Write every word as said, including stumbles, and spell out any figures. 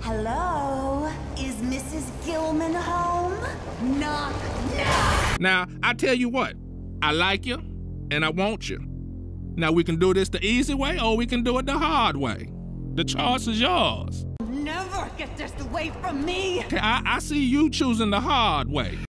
Hello? Is Missus Gilman home? Knock, knock! Now, I tell you what, I like you, and I want you. Now, we can do this the easy way, or we can do it the hard way. The choice is yours. Never get this away from me! I, I see you choosing the hard way.